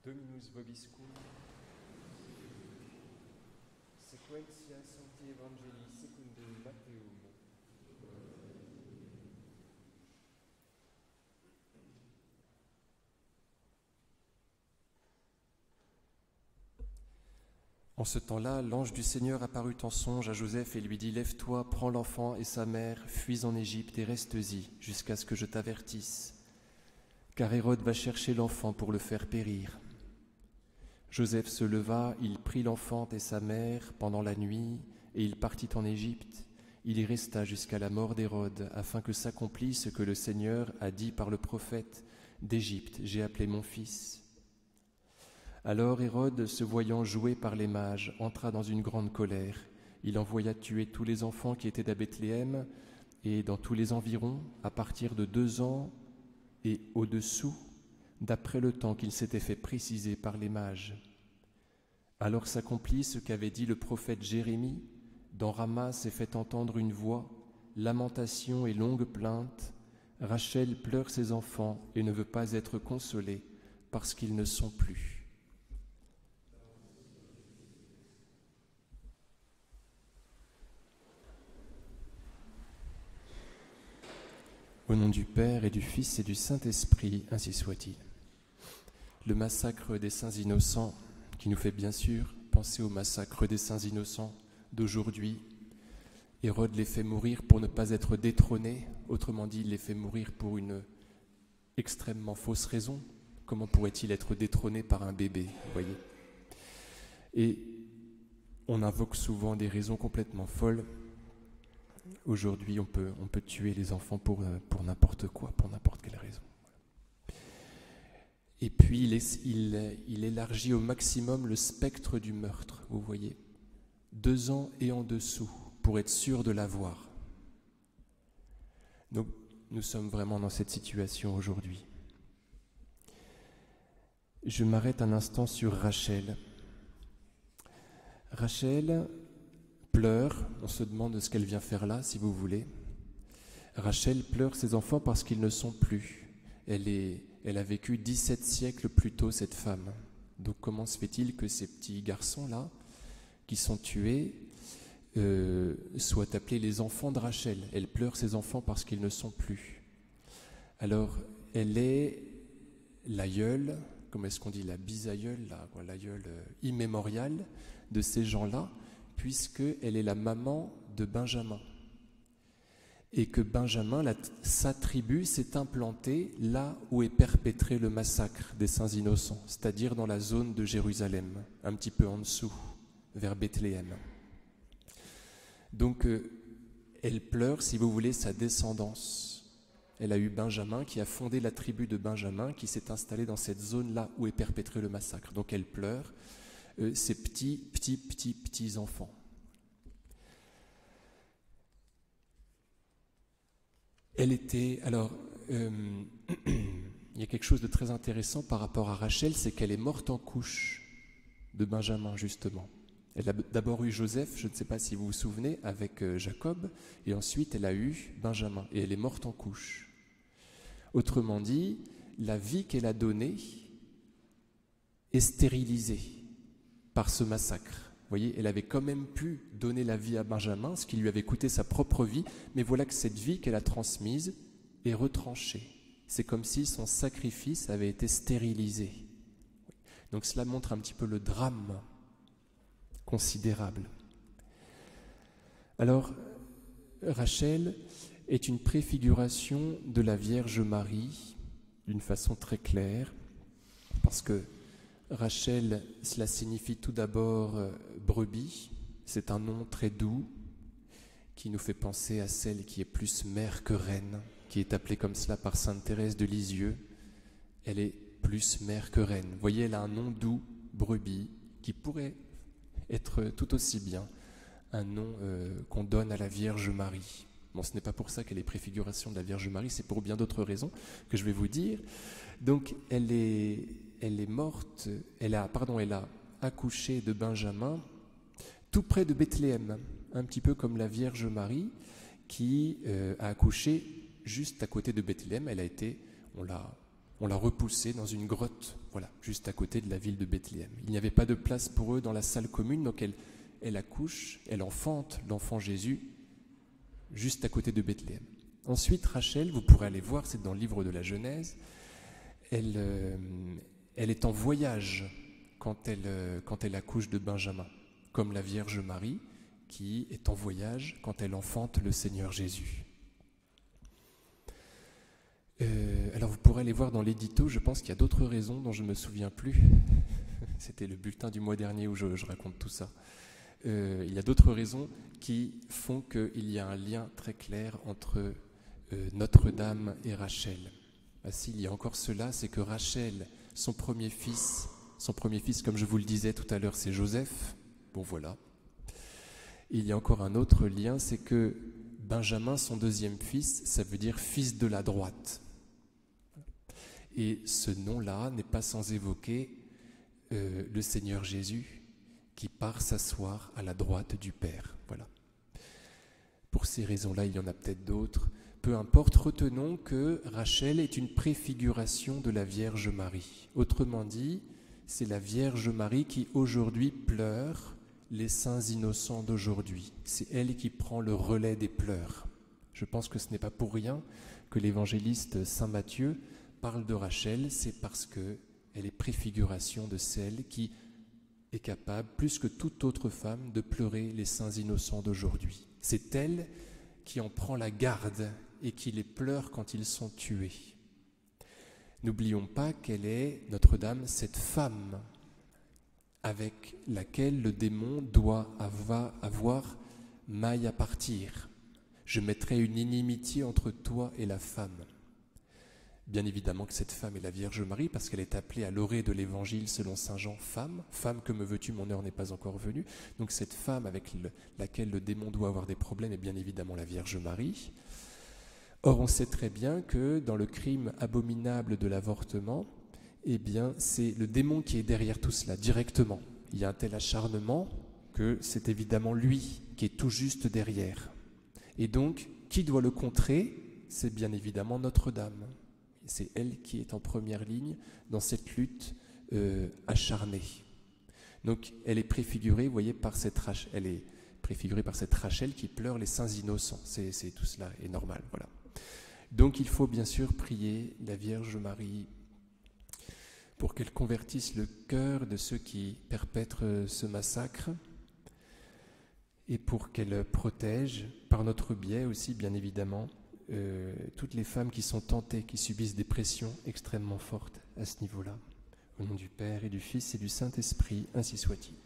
Dominus vobiscum, sequentia Sancti Evangelii secundum Matteum. En ce temps-là, l'ange du Seigneur apparut en songe à Joseph et lui dit « Lève-toi, prends l'enfant et sa mère, fuis en Égypte et restes-y jusqu'à ce que je t'avertisse, car Hérode va chercher l'enfant pour le faire périr. » Joseph se leva, il prit l'enfant et sa mère pendant la nuit, et il partit en Égypte. Il y resta jusqu'à la mort d'Hérode, afin que s'accomplisse ce que le Seigneur a dit par le prophète : « D'Égypte, j'ai appelé mon fils. » Alors Hérode, se voyant joué par les mages, entra dans une grande colère. Il envoya tuer tous les enfants qui étaient à Bethléem et dans tous les environs, à partir de 2 ans et au-dessous, d'après le temps qu'il s'était fait préciser par les mages. Alors s'accomplit ce qu'avait dit le prophète Jérémie. Dans Rama s'est fait entendre une voix, lamentation et longue plainte. Rachel pleure ses enfants et ne veut pas être consolée parce qu'ils ne sont plus. Au nom du Père et du Fils et du Saint-Esprit, ainsi soit-il. Le massacre des saints innocents, qui nous fait bien sûr penser au massacre des saints innocents d'aujourd'hui. Hérode les fait mourir pour ne pas être détrôné, autrement dit, il les fait mourir pour une extrêmement fausse raison. Comment pourrait-il être détrôné par un bébé, vous voyez ? Et on invoque souvent des raisons complètement folles. Aujourd'hui, on peut tuer les enfants pour n'importe quoi, pour n'importe quelle raison. Et puis, il élargit au maximum le spectre du meurtre, vous voyez. 2 ans et en dessous, pour être sûr de l'avoir. Donc, nous sommes vraiment dans cette situation aujourd'hui. Je m'arrête un instant sur Rachel. Rachel pleure, on se demande ce qu'elle vient faire là, si vous voulez. Rachel pleure ses enfants parce qu'ils ne sont plus. Elle a vécu 17 siècles plus tôt, cette femme. Donc comment se fait-il que ces petits garçons-là, qui sont tués, soient appelés les enfants de Rachel ? Elle pleure ses enfants parce qu'ils ne sont plus. Alors, elle est l'aïeule, comment est-ce qu'on dit, la bisaïeule, l'aïeule immémoriale de ces gens-là, puisqu'elle est la maman de Benjamin. Et que Benjamin, sa tribu, s'est implantée là où est perpétré le massacre des saints innocents, c'est-à-dire dans la zone de Jérusalem, un petit peu en dessous, vers Bethléem. Donc, elle pleure, si vous voulez, sa descendance. Elle a eu Benjamin qui a fondé la tribu de Benjamin, qui s'est installée dans cette zone-là où est perpétré le massacre. Donc, elle pleure ses petits enfants. Elle était, alors, il y a quelque chose de très intéressant par rapport à Rachel, c'est qu'elle est morte en couche de Benjamin, justement. Elle a d'abord eu Joseph, je ne sais pas si vous vous souvenez, avec Jacob, et ensuite elle a eu Benjamin, et elle est morte en couche. Autrement dit, la vie qu'elle a donnée est stérilisée par ce massacre. Vous voyez, elle avait quand même pu donner la vie à Benjamin, ce qui lui avait coûté sa propre vie, mais voilà que cette vie qu'elle a transmise est retranchée. C'est comme si son sacrifice avait été stérilisé. Donc cela montre un petit peu le drame considérable. Alors, Rachel est une préfiguration de la Vierge Marie, d'une façon très claire, parce que Rachel, cela signifie tout d'abord brebis. C'est un nom très doux qui nous fait penser à celle qui est plus mère que reine, qui est appelée comme cela par sainte Thérèse de Lisieux. Elle est plus mère que reine. Vous voyez, elle a un nom doux, brebis, qui pourrait être tout aussi bien un nom qu'on donne à la Vierge Marie. Bon, ce n'est pas pour ça qu'elle est préfiguration de la Vierge Marie, c'est pour bien d'autres raisons que je vais vous dire. Donc, elle est morte, elle a accouché de Benjamin tout près de Bethléem, un petit peu comme la Vierge Marie qui a accouché juste à côté de Bethléem. On l'a repoussée dans une grotte, voilà, juste à côté de la ville de Bethléem. Il n'y avait pas de place pour eux dans la salle commune, donc elle accouche, elle enfante l'enfant Jésus juste à côté de Bethléem. Ensuite, Rachel, vous pourrez aller voir, c'est dans le livre de la Genèse, elle est en voyage quand elle accouche de Benjamin, comme la Vierge Marie qui est en voyage quand elle enfante le Seigneur Jésus. Alors vous pourrez aller voir dans l'édito, je pense qu'il y a d'autres raisons dont je ne me souviens plus. C'était le bulletin du mois dernier où je raconte tout ça. Il y a d'autres raisons qui font qu'il y a un lien très clair entre Notre-Dame et Rachel. S'il y a encore cela, c'est que Rachel, son premier fils, comme je vous le disais tout à l'heure, c'est Joseph. Bon voilà. Et il y a encore un autre lien, c'est que Benjamin, son deuxième fils, ça veut dire fils de la droite. Et ce nom-là n'est pas sans évoquer le Seigneur Jésus qui part s'asseoir à la droite du Père. Voilà. Pour ces raisons-là, il y en a peut-être d'autres. Peu importe, retenons que Rachel est une préfiguration de la Vierge Marie. Autrement dit, c'est la Vierge Marie qui aujourd'hui pleure les saints innocents d'aujourd'hui. C'est elle qui prend le relais des pleurs. Je pense que ce n'est pas pour rien que l'évangéliste Saint Matthieu parle de Rachel, c'est parce qu'elle est préfiguration de celle qui est capable, plus que toute autre femme, de pleurer les saints innocents d'aujourd'hui. C'est elle qui en prend la garde et qui les pleure quand ils sont tués. N'oublions pas qu'elle est, Notre-Dame, cette femme avec laquelle le démon doit avoir maille à partir. Je mettrai une inimitié entre toi et la femme. Bien évidemment que cette femme est la Vierge Marie, parce qu'elle est appelée à l'orée de l'Évangile selon saint Jean, femme. Femme, que me veux-tu, mon heure n'est pas encore venue. Donc cette femme avec laquelle le démon doit avoir des problèmes est bien évidemment la Vierge Marie. Or, on sait très bien que dans le crime abominable de l'avortement, eh bien, c'est le démon qui est derrière tout cela, directement. Il y a un tel acharnement que c'est évidemment lui qui est tout juste derrière. Et donc, qui doit le contrer ? C'est bien évidemment Notre-Dame. C'est elle qui est en première ligne dans cette lutte acharnée. Donc, elle est préfigurée, vous voyez, par cette Rachel qui pleure les saints innocents. C'est tout cela est normal, voilà. Donc, il faut bien sûr prier la Vierge Marie pour qu'elle convertisse le cœur de ceux qui perpètrent ce massacre et pour qu'elle protège, par notre biais aussi, bien évidemment, toutes les femmes qui sont tentées, qui subissent des pressions extrêmement fortes à ce niveau-là. Au nom du Père et du Fils et du Saint-Esprit, ainsi soit-il.